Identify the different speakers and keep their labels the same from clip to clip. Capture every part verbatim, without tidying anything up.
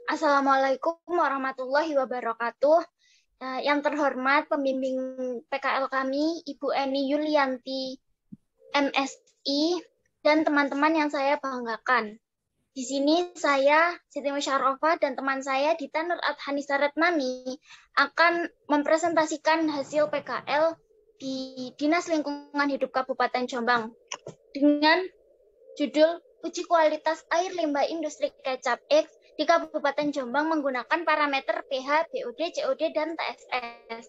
Speaker 1: Assalamualaikum warahmatullahi wabarakatuh. Eh, Yang terhormat pembimbing P K L kami, Ibu Eni Yulianti, M Si, dan teman-teman yang saya banggakan. Di sini saya, Siti Musyarofa, dan teman saya, Dita Nur Adhanisa Retnani, akan mempresentasikan hasil P K L di Dinas Lingkungan Hidup Kabupaten Jombang dengan judul Uji Kualitas Air Limbah Industri Kecap X di Kabupaten Jombang menggunakan parameter pH, B O D, C O D, dan T S S.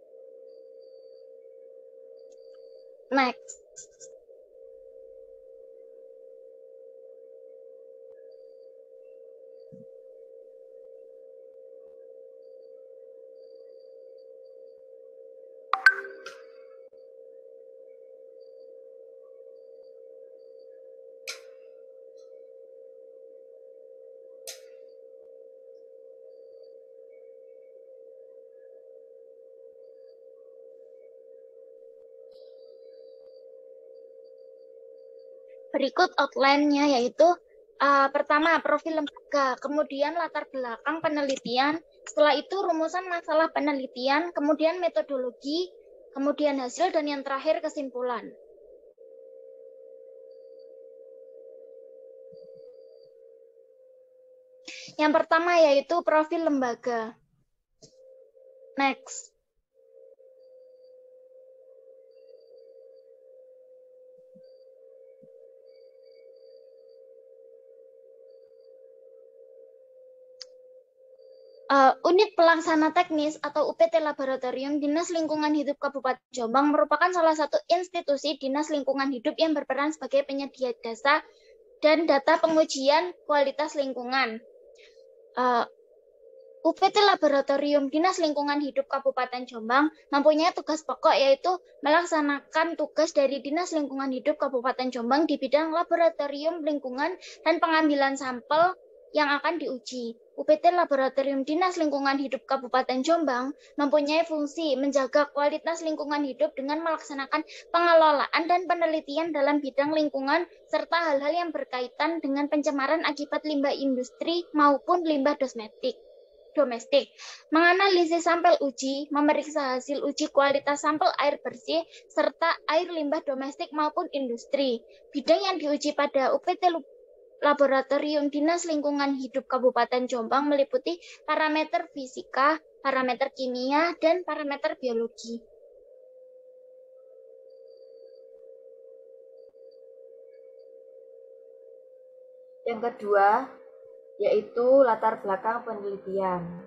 Speaker 1: Next. Berikut outline-nya yaitu uh, pertama profil lembaga, kemudian latar belakang penelitian, setelah itu rumusan masalah penelitian, kemudian metodologi, kemudian hasil, dan yang terakhir kesimpulan. Yang pertama yaitu profil lembaga. Next. Uh, unit pelaksana teknis atau U P T Laboratorium Dinas Lingkungan Hidup Kabupaten Jombang merupakan salah satu institusi Dinas Lingkungan Hidup yang berperan sebagai penyedia jasa dan data pengujian kualitas lingkungan. Uh, U P T Laboratorium Dinas Lingkungan Hidup Kabupaten Jombang mempunyai tugas pokok yaitu melaksanakan tugas dari Dinas Lingkungan Hidup Kabupaten Jombang di bidang laboratorium lingkungan dan pengambilan sampel yang akan diuji. U P T Laboratorium Dinas Lingkungan Hidup Kabupaten Jombang mempunyai fungsi menjaga kualitas lingkungan hidup dengan melaksanakan pengelolaan dan penelitian dalam bidang lingkungan serta hal-hal yang berkaitan dengan pencemaran akibat limbah industri maupun limbah domestik. domestik, menganalisis sampel uji, memeriksa hasil uji kualitas sampel air bersih, serta air limbah domestik maupun industri. Bidang yang diuji pada U P T Laboratorium Dinas Lingkungan Hidup Kabupaten Jombang meliputi parameter fisika, parameter kimia, dan parameter biologi.
Speaker 2: Yang kedua, yaitu latar belakang penelitian.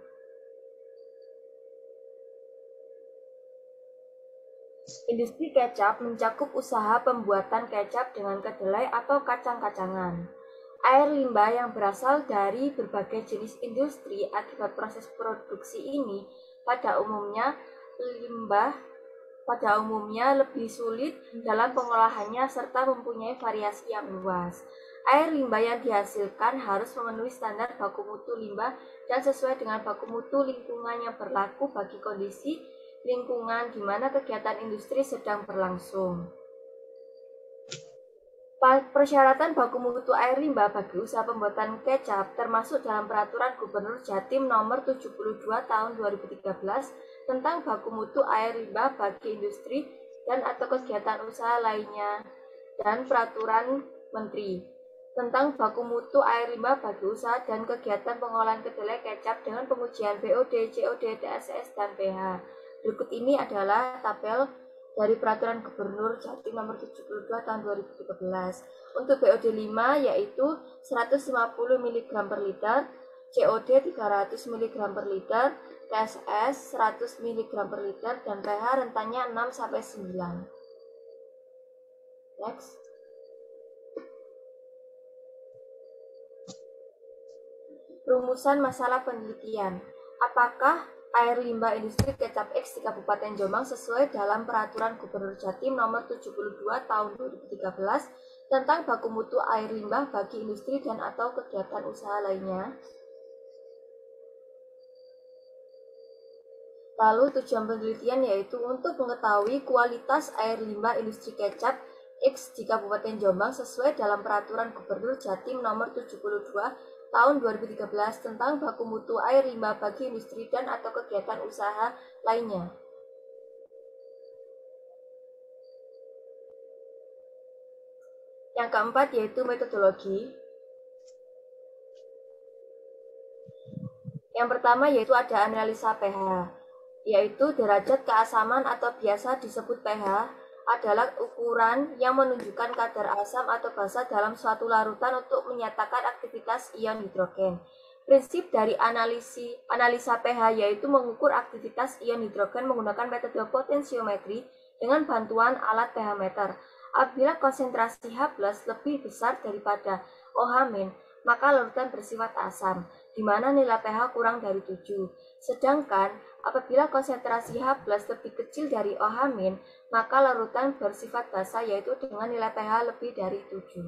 Speaker 2: Industri kecap mencakup usaha pembuatan kecap dengan kedelai atau kacang-kacangan. Air limbah yang berasal dari berbagai jenis industri akibat proses produksi ini pada umumnya limbah pada umumnya lebih sulit dalam pengolahannya serta mempunyai variasi yang luas. Air limbah yang dihasilkan harus memenuhi standar baku mutu limbah dan sesuai dengan baku mutu lingkungan yang berlaku bagi kondisi lingkungan di mana kegiatan industri sedang berlangsung. Persyaratan baku mutu air limbah bagi usaha pembuatan kecap termasuk dalam Peraturan Gubernur Jatim Nomor tujuh puluh dua Tahun dua ribu tiga belas tentang baku mutu air limbah bagi industri dan atau kegiatan usaha lainnya dan Peraturan Menteri tentang baku mutu air limbah bagi usaha dan kegiatan pengolahan kedelai kecap dengan pengujian B O D, C O D, T S S, dan pH. Berikut ini adalah tabel dari Peraturan Gubernur Jatim Nomor tujuh puluh dua Tahun dua ribu tiga belas. Untuk B O D lima yaitu seratus lima puluh miligram per liter, C O D tiga ratus miligram per liter, T S S seratus miligram per liter, dan pH rentannya enam sampai sembilan. Next. Rumusan masalah penelitian. Apakah air limbah industri kecap X di Kabupaten Jombang sesuai dalam Peraturan Gubernur Jatim Nomor tujuh puluh dua Tahun dua ribu tiga belas tentang baku mutu air limbah bagi industri dan atau kegiatan usaha lainnya? Lalu tujuan penelitian yaitu untuk mengetahui kualitas air limbah industri kecap X di Kabupaten Jombang sesuai dalam Peraturan Gubernur Jatim Nomor tujuh puluh dua tahun dua ribu tiga belas tentang baku mutu air limbah bagi industri dan atau kegiatan usaha lainnya. Yang keempat yaitu metodologi. Yang pertama yaitu ada analisa pH, yaitu derajat keasaman atau biasa disebut pH adalah ukuran yang menunjukkan kadar asam atau basa dalam suatu larutan untuk menyatakan aktivitas ion hidrogen. Prinsip dari analisi, analisa pH yaitu mengukur aktivitas ion hidrogen menggunakan metode potensiometri dengan bantuan alat pH meter. Apabila konsentrasi H plus lebih besar daripada OH-, maka larutan bersifat asam, di mana nilai pH kurang dari tujuh. Sedangkan apabila konsentrasi H plus lebih kecil dari OH-, maka larutan bersifat basa, yaitu dengan nilai pH lebih dari tujuh.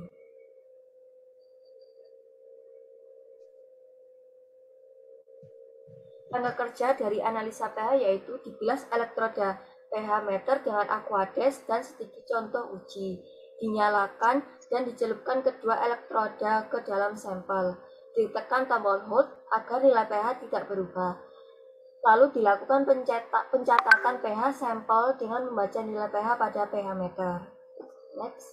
Speaker 2: Tanda kerja dari analisa pH yaitu dibilas elektroda pH meter dengan Aquades dan sedikit contoh uji. Dinyalakan dan dicelupkan kedua elektroda ke dalam sampel. Ditekan tombol hold agar nilai pH tidak berubah. Lalu dilakukan pencetak, pencatatan pH sampel dengan membaca nilai pH pada pH meter. Next.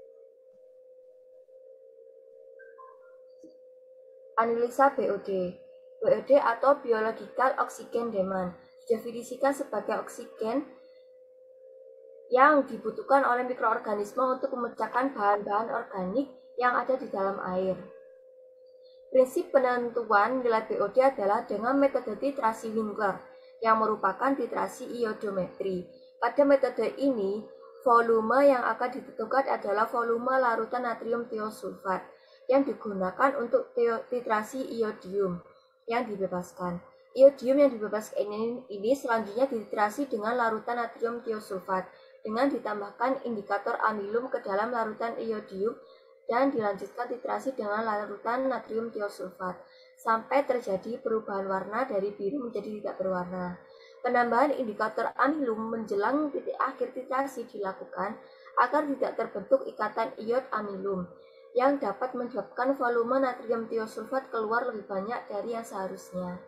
Speaker 2: Analisa B O D. B O D atau Biological Oxygen Demand didefinisikan sebagai oksigen yang dibutuhkan oleh mikroorganisme untuk memecahkan bahan-bahan organik yang ada di dalam air. Prinsip penentuan nilai B O D adalah dengan metode titrasi Winkler, yang merupakan titrasi iodometri. Pada metode ini, volume yang akan ditentukan adalah volume larutan natrium tiosulfat yang digunakan untuk titrasi iodium yang dibebaskan. Iodium yang dibebaskan ini, ini selanjutnya dititrasi dengan larutan natrium tiosulfat dengan ditambahkan indikator amilum ke dalam larutan iodium dan dilanjutkan titrasi dengan larutan natrium tiosulfat sampai terjadi perubahan warna dari biru menjadi tidak berwarna. Penambahan indikator amilum menjelang titik akhir titrasi dilakukan agar tidak terbentuk ikatan iod amilum yang dapat menyebabkan volume natrium tiosulfat keluar lebih banyak dari yang seharusnya.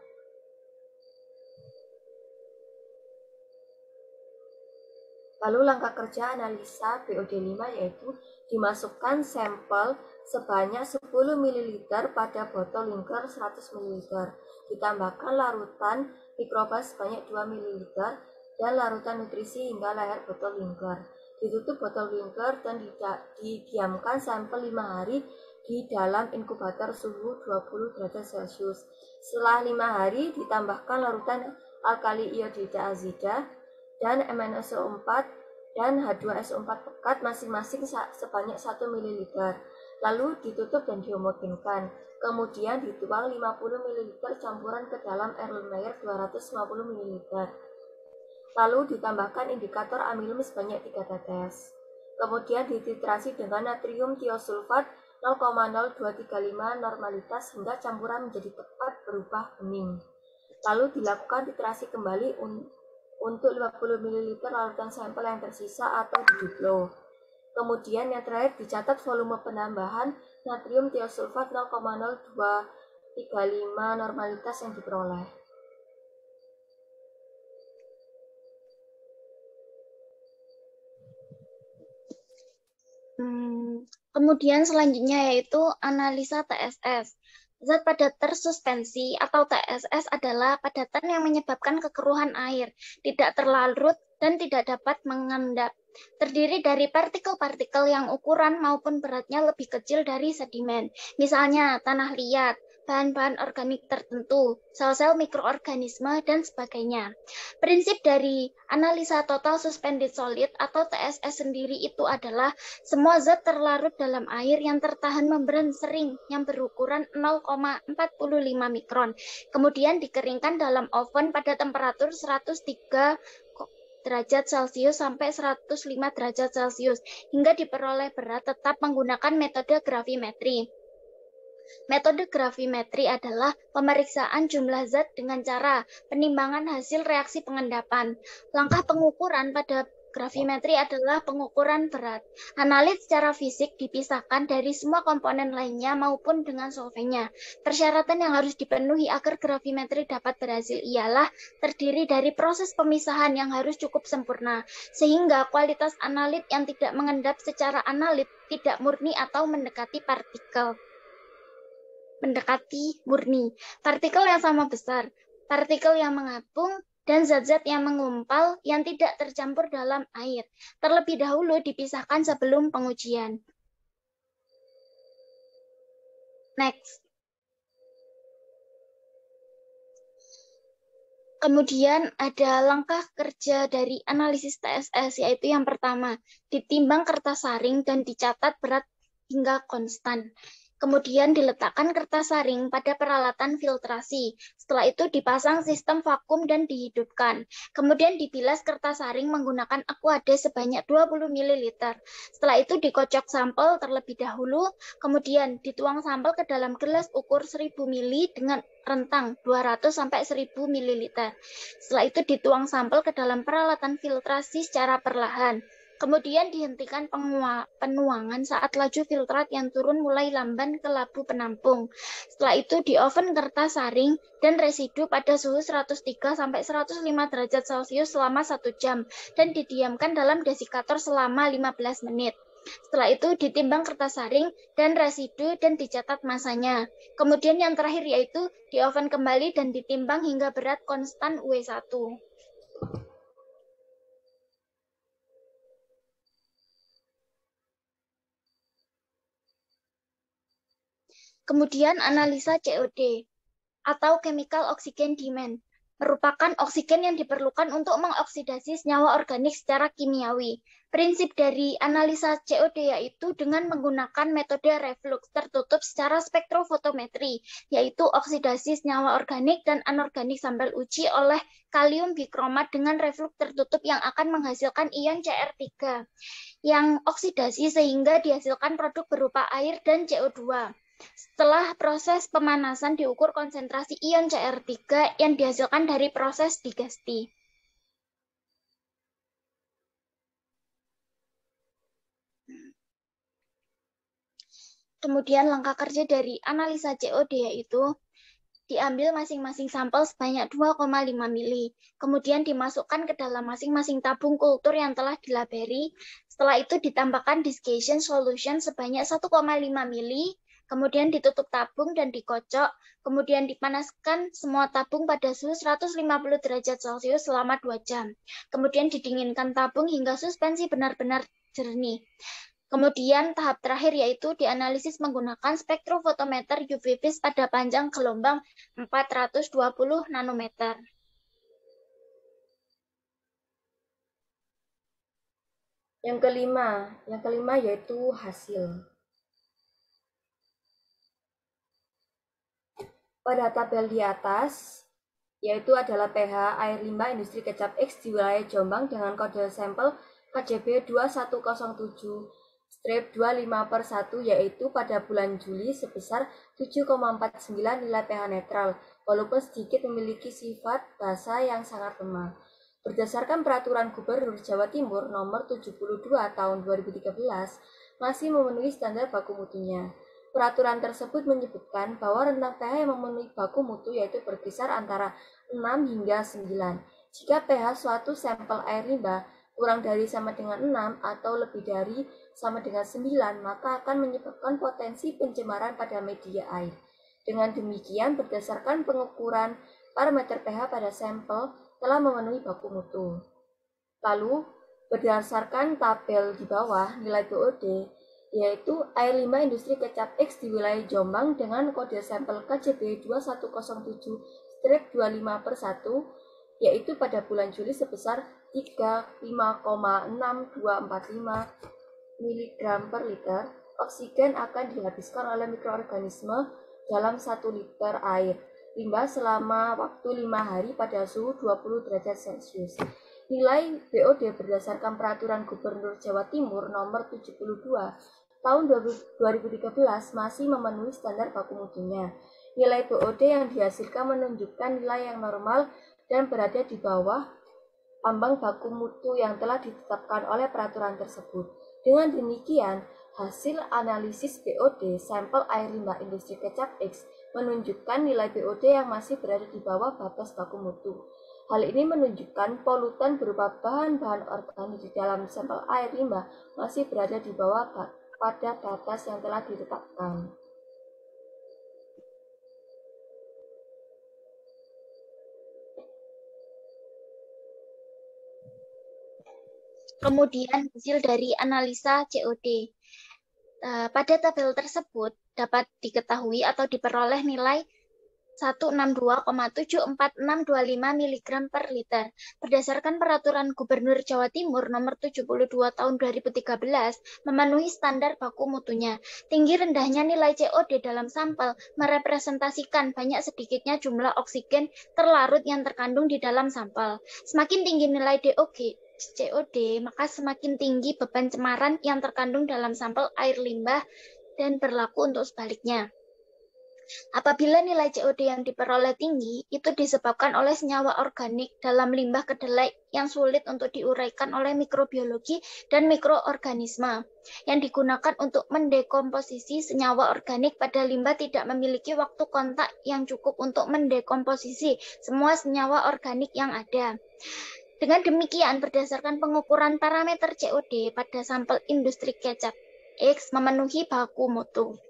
Speaker 2: Lalu langkah kerja analisa B O D lima yaitu dimasukkan sampel sebanyak sepuluh mililiter pada botol Winkler seratus mililiter, ditambahkan larutan mikroba sebanyak dua mililiter dan larutan nutrisi hingga leher botol Winkler. Ditutup botol Winkler dan didiamkan sampel lima hari di dalam inkubator suhu dua puluh derajat Celcius. Setelah lima hari ditambahkan larutan alkali iodida azida dan M n O S O empat dan H dua S O empat pekat masing-masing sebanyak satu mililiter. Lalu ditutup dan dihomogenkan. Kemudian dituang lima puluh mililiter campuran ke dalam Erlenmeyer dua ratus lima puluh mililiter. Lalu ditambahkan indikator amilum sebanyak tiga tetes. Kemudian dititrasi dengan natrium tiosulfat nol koma nol dua tiga lima normalitas hingga campuran menjadi tepat berubah bening. Lalu dilakukan titrasi kembali un untuk lima puluh mililiter larutan sampel yang tersisa atau diduplo. Kemudian yang terakhir dicatat volume penambahan natrium tiosulfat nol koma nol dua tiga lima normalitas yang diperoleh.
Speaker 1: Hmm, kemudian selanjutnya yaitu analisa T S S. Zat padat tersuspensi atau T S S adalah padatan yang menyebabkan kekeruhan air, tidak terlarut dan tidak dapat mengendap. Terdiri dari partikel-partikel yang ukuran maupun beratnya lebih kecil dari sedimen, misalnya tanah liat, bahan-bahan organik tertentu, sel-sel mikroorganisme, dan sebagainya. Prinsip dari analisa total suspended solid atau T S S sendiri itu adalah semua zat terlarut dalam air yang tertahan membran sering yang berukuran nol koma empat lima mikron, kemudian dikeringkan dalam oven pada temperatur seratus tiga derajat Celcius sampai seratus lima derajat Celcius hingga diperoleh berat tetap menggunakan metode gravimetri. Metode gravimetri adalah pemeriksaan jumlah zat dengan cara penimbangan hasil reaksi pengendapan. Langkah pengukuran pada gravimetri adalah pengukuran berat. Analit secara fisik dipisahkan dari semua komponen lainnya maupun dengan solvenya. Persyaratan yang harus dipenuhi agar gravimetri dapat berhasil ialah terdiri dari proses pemisahan yang harus cukup sempurna, sehingga kualitas analit yang tidak mengendap secara analit tidak murni atau mendekati partikel. Mendekati murni. Partikel yang sama besar, partikel yang mengapung, dan zat-zat yang mengumpal yang tidak tercampur dalam air. Terlebih dahulu dipisahkan sebelum pengujian. Next. Kemudian ada langkah kerja dari analisis T S S, yaitu yang pertama, ditimbang kertas saring dan dicatat berat hingga konstan. Kemudian diletakkan kertas saring pada peralatan filtrasi. Setelah itu dipasang sistem vakum dan dihidupkan. Kemudian dibilas kertas saring menggunakan aqua-D sebanyak dua puluh mililiter. Setelah itu dikocok sampel terlebih dahulu, kemudian dituang sampel ke dalam gelas ukur seribu mililiter dengan rentang dua ratus sampai seribu mililiter. Setelah itu dituang sampel ke dalam peralatan filtrasi secara perlahan. Kemudian dihentikan penuangan saat laju filtrat yang turun mulai lamban ke labu penampung. Setelah itu di oven kertas saring dan residu pada suhu seratus tiga sampai seratus lima derajat Celcius selama satu jam dan didiamkan dalam desikator selama lima belas menit. Setelah itu ditimbang kertas saring dan residu dan dicatat masanya. Kemudian yang terakhir yaitu di oven kembali dan ditimbang hingga berat konstan U E satu. Kemudian analisa C O D atau Chemical Oxygen Demand merupakan oksigen yang diperlukan untuk mengoksidasi senyawa organik secara kimiawi. Prinsip dari analisa C O D yaitu dengan menggunakan metode reflux tertutup secara spektrofotometri, yaitu oksidasi senyawa organik dan anorganik sambil uji oleh kalium bikromat dengan reflux tertutup yang akan menghasilkan ion C R tiga yang oksidasi sehingga dihasilkan produk berupa air dan C O dua. Setelah proses pemanasan diukur konsentrasi ion C R tiga yang dihasilkan dari proses digesti. Kemudian langkah kerja dari analisa C O D yaitu diambil masing-masing sampel sebanyak dua koma lima mili. Kemudian dimasukkan ke dalam masing-masing tabung kultur yang telah dilaberi. Setelah itu ditambahkan desiccation solution sebanyak satu koma lima mili. Kemudian ditutup tabung dan dikocok, kemudian dipanaskan semua tabung pada suhu seratus lima puluh derajat Celcius selama dua jam. Kemudian didinginkan tabung hingga suspensi benar-benar jernih. Kemudian tahap terakhir yaitu dianalisis menggunakan spektrofotometer U V vis pada panjang gelombang empat ratus dua puluh nanometer.
Speaker 2: Yang kelima, yang kelima yaitu hasil. Pada tabel di atas, yaitu adalah pH air limbah industri kecap X di wilayah Jombang dengan kode sampel K J B dua satu nol tujuh dua lima per satu, yaitu pada bulan Juli sebesar tujuh koma empat sembilan nilai pH netral, walaupun sedikit memiliki sifat basa yang sangat lemah. Berdasarkan Peraturan Gubernur Jawa Timur Nomor tujuh puluh dua Tahun dua ribu tiga belas, masih memenuhi standar baku mutunya. Peraturan tersebut menyebutkan bahwa rentang pH yang memenuhi baku mutu yaitu berkisar antara enam hingga sembilan. Jika pH suatu sampel air limbah kurang dari sama dengan enam atau lebih dari sama dengan sembilan, maka akan menyebabkan potensi pencemaran pada media air. Dengan demikian, berdasarkan pengukuran parameter pH pada sampel telah memenuhi baku mutu. Lalu, berdasarkan tabel di bawah, nilai B O D yaitu air limbah industri kecap X di wilayah Jombang dengan kode sampel K J B dua satu nol tujuh dua lima per satu, yaitu pada bulan Juli sebesar tiga puluh lima koma enam dua empat lima miligram per liter. Oksigen akan dihabiskan oleh mikroorganisme dalam satu liter air limbah selama waktu lima hari pada suhu dua puluh derajat Celcius. Nilai B O D berdasarkan Peraturan Gubernur Jawa Timur Nomor tujuh puluh dua Tahun dua ribu tiga belas masih memenuhi standar baku mutunya. Nilai B O D yang dihasilkan menunjukkan nilai yang normal dan berada di bawah ambang baku mutu yang telah ditetapkan oleh peraturan tersebut. Dengan demikian, hasil analisis B O D sampel air limbah industri kecap X menunjukkan nilai B O D yang masih berada di bawah batas baku mutu. Hal ini menunjukkan polutan berupa bahan-bahan organik di dalam sampel air limbah masih berada di bawah pada batas yang telah ditetapkan.
Speaker 1: Kemudian hasil dari analisa C O D. Pada tabel tersebut dapat diketahui atau diperoleh nilai seratus enam puluh dua koma tujuh empat enam dua lima miligram per liter. Berdasarkan Peraturan Gubernur Jawa Timur Nomor tujuh puluh dua Tahun dua ribu tiga belas, memenuhi standar baku mutunya. Tinggi rendahnya nilai C O D dalam sampel merepresentasikan banyak sedikitnya jumlah oksigen terlarut yang terkandung di dalam sampel. Semakin tinggi nilai D O G, C O D, maka semakin tinggi beban cemaran yang terkandung dalam sampel air limbah dan berlaku untuk sebaliknya. Apabila nilai C O D yang diperoleh tinggi, itu disebabkan oleh senyawa organik dalam limbah kedelai yang sulit untuk diuraikan oleh mikrobiologi dan mikroorganisme yang digunakan untuk mendekomposisi senyawa organik pada limbah tidak memiliki waktu kontak yang cukup untuk mendekomposisi semua senyawa organik yang ada. Dengan demikian, berdasarkan pengukuran parameter C O D pada sampel industri kecap X memenuhi baku mutu.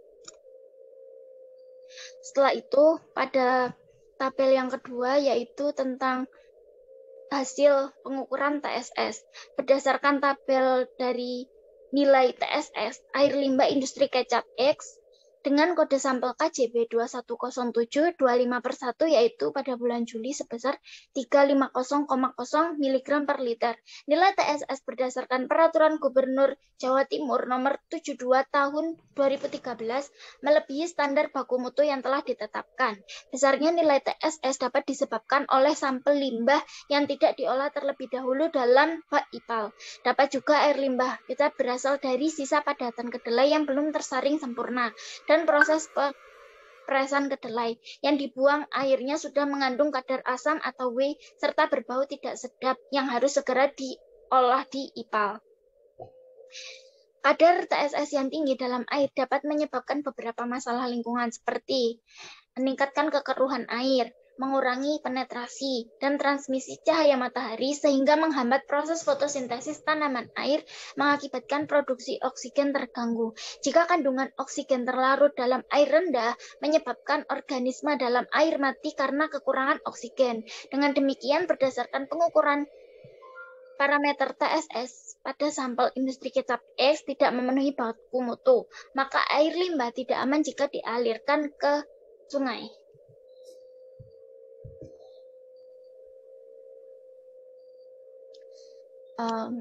Speaker 1: Setelah itu, pada tabel yang kedua yaitu tentang hasil pengukuran T S S. Berdasarkan tabel dari nilai T S S, air limbah industri kecap X dengan kode sampel K J B dua satu nol tujuh dua lima per satu yaitu pada bulan Juli sebesar tiga ratus lima puluh koma nol miligram per liter. Nilai T S S berdasarkan Peraturan Gubernur Jawa Timur Nomor tujuh puluh dua Tahun dua ribu tiga belas melebihi standar baku mutu yang telah ditetapkan. Besarnya nilai T S S dapat disebabkan oleh sampel limbah yang tidak diolah terlebih dahulu dalam bak I P A L. Dapat juga air limbah kita berasal dari sisa padatan kedelai yang belum tersaring sempurna dan proses peresan kedelai yang dibuang airnya sudah mengandung kadar asam atau W serta berbau tidak sedap yang harus segera diolah di I P A L. Kadar T S S yang tinggi dalam air dapat menyebabkan beberapa masalah lingkungan seperti meningkatkan kekeruhan air, mengurangi penetrasi dan transmisi cahaya matahari sehingga menghambat proses fotosintesis tanaman air, mengakibatkan produksi oksigen terganggu. Jika kandungan oksigen terlarut dalam air rendah, menyebabkan organisme dalam air mati karena kekurangan oksigen. Dengan demikian, berdasarkan pengukuran parameter T S S pada sampel industri kecap X tidak memenuhi baku mutu, maka air limbah tidak aman jika dialirkan ke sungai. Um,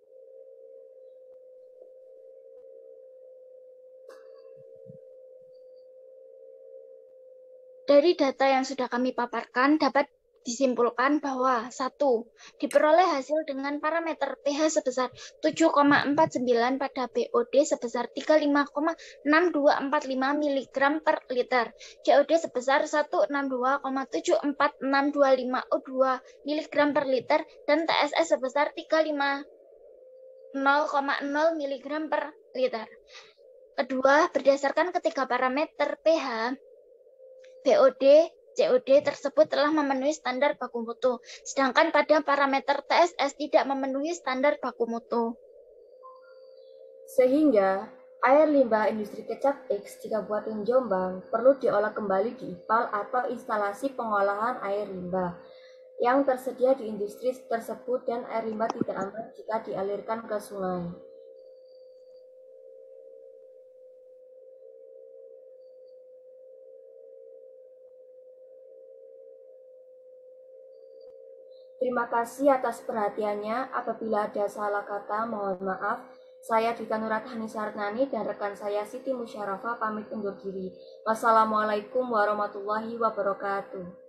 Speaker 1: dari data yang sudah kami paparkan dapat disimpulkan bahwa satu diperoleh hasil dengan parameter pH sebesar tujuh koma empat sembilan pada B O D sebesar tiga puluh lima koma enam dua empat lima miligram per liter, C O D sebesar seratus enam puluh dua koma tujuh empat enam dua lima O dua miligram per liter, dan T S S sebesar tiga puluh lima nol koma nol miligram per liter. Kedua, berdasarkan ketiga parameter pH, B O D, C O D tersebut telah memenuhi standar baku mutu, sedangkan pada parameter T S S tidak memenuhi standar baku mutu.
Speaker 2: Sehingga, air limbah industri kecap X di Kabupaten Jombang perlu diolah kembali di I P A L atau instalasi pengolahan air limbah yang tersedia di industri tersebut, dan air limbah tidak aman jika dialirkan ke sungai. Terima kasih atas perhatiannya. Apabila ada salah kata, mohon maaf. Saya Dita Nurhani Sarnani dan rekan saya Siti Musyarafah pamit undur diri. Wassalamualaikum warahmatullahi wabarakatuh.